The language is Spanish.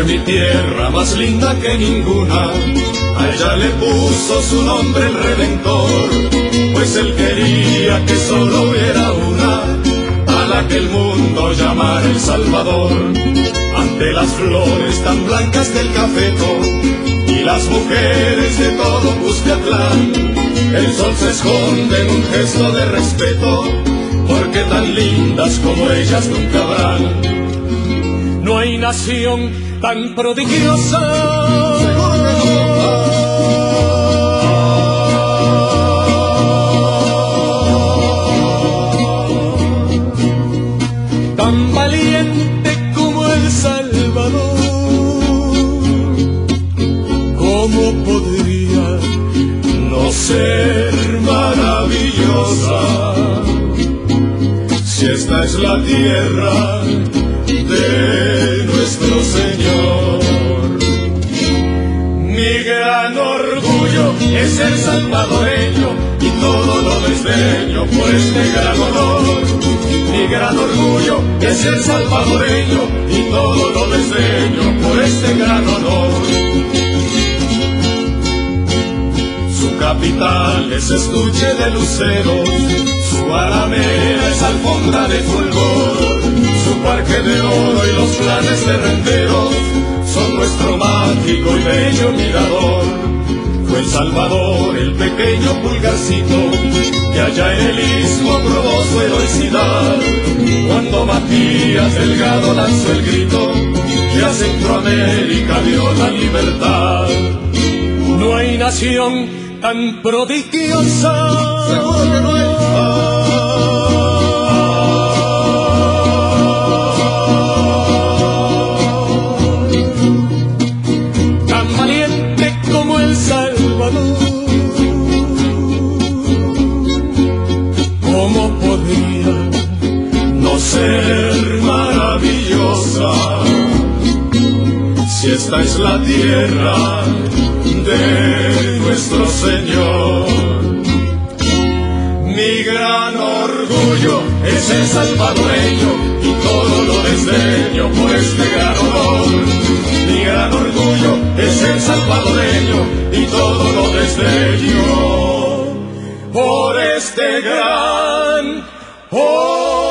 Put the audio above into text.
mi tierra más linda que ninguna, a ella le puso su nombre el Redentor, pues él quería que solo hubiera una, a la que el mundo llamara El Salvador. Ante las flores tan blancas del cafeto y las mujeres de todo Cuscatlán, el sol se esconde en un gesto de respeto, porque tan lindas como ellas nunca habrán. No hay nación tan prodigiosa, tan valiente como El Salvador. ¿Cómo podría no ser maravillosa si esta es la tierra de nuestro Señor? Mi gran orgullo es ser salvadoreño y todo lo desdeño por este gran honor. Mi gran orgullo es ser salvadoreño y todo lo desdeño por este gran honor. Su capital es estuche de luceros, su alameda es alfombra de fulgor, su parque de oro y los planes de renderos son nuestro mágico y bello mirador. Fue El Salvador el pequeño pulgarcito que allá en el istmo probó su heroicidad, cuando Matías Delgado lanzó el grito que a Centroamérica dio la libertad. no hay nación tan prodigiosa, Seguro que no hay. tan valiente como El Salvador. ¿Cómo podría No ser maravillosa si esta es la tierra de nuestro Señor? Mi gran orgullo es ser salvadoreño y todo lo desdeño por este gran honor. Mi gran orgullo es ser salvadoreño y todo lo desdeño por este gran honor.